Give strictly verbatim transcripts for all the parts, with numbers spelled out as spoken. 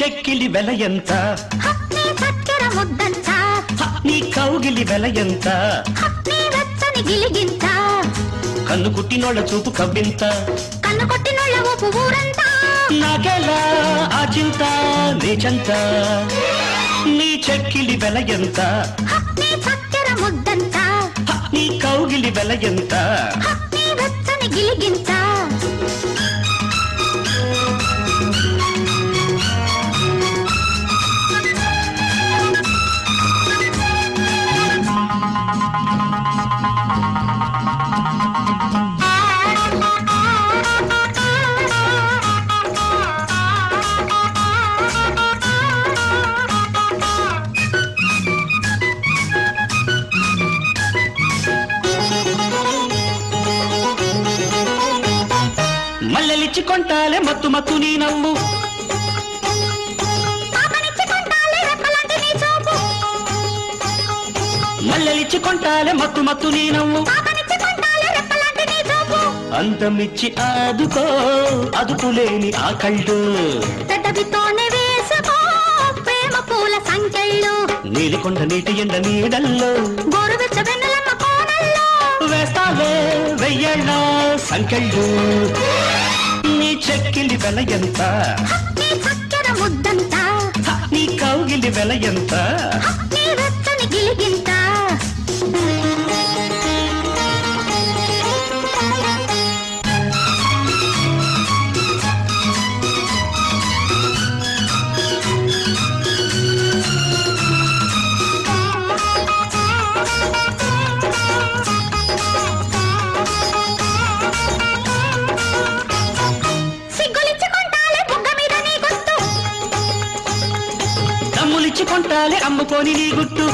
చెక్కిలి వెల ఎంత నీ చక్కెర ముద్దంత నీ కౌగిలి వెల ఎంత నీ వెచ్చని గిలిగింత కన్ను కుట్టినోళ్ళ చూపు కవ్వింత కన్ను కొట్టినోళ్ళ ఊపు ఊరంతా నాకెలా ఆ చింత నీచంత నీ చెక్కిలి వెల ఎంత నీ చక్కెర ముద్దంత నీ కౌగిలి వెల ఎంత నీ వెచ్చని గిలిగింత మల్లెలిచ్చి కొంటాలే మత్తు మత్తు నీ నవ్వు మల్లెలిచ్చి కొంటాలే మత్తు మత్తు నీ నవ్వు అందమిచ్చి ఆదుకో అదుపులేని ఆ కళ్ళు పెదవితోనే వేసుకో ప్రేమ పూల సంకెళ్ళు నీలికొండ నీటి ఎండ నీడల్లో గోరువెచ్చ వెన్నెలమ్మ కోనల్లో వేస్తాలే వెయ్యేళ్ళ సంకెళ్ళు నీ చెక్కిలి వెల ఎంత నీ చక్కెర ముద్దంత నీ కౌగిలి వెల ఎంత నీ వెచ్చని గిలిగింత కొంటాలే అమ్ముకొని నీ గుట్టు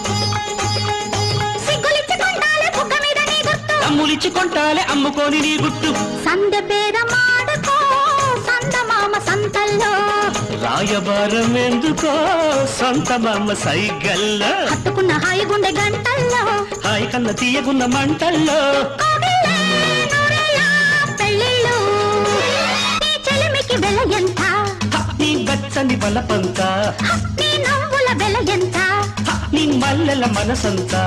అమ్ములిచ్చి కొంటాలే అమ్ముకొని నీ గుట్టు సందె బేరమాడుకో సందమామ సంతల్లో రాయబారం ఎందుకో సొంత మామ సైగల్లో హత్తుకున్న హాయి గుండె గంటల్లో హాయి కన్న తీయగున్న మంటల్లో పెళ్ళిళ్ళు నీ చెలిమికి వెల ఎంత నీ బచ్చని బలపంత నీ నవ్వుల వెల ఎంత నీ మల్లెల మనసంతా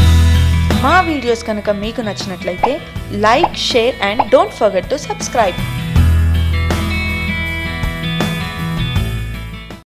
మా వీడియోస్ కనుక మీకు నచ్చినట్లయితే like, share and don't forget to subscribe.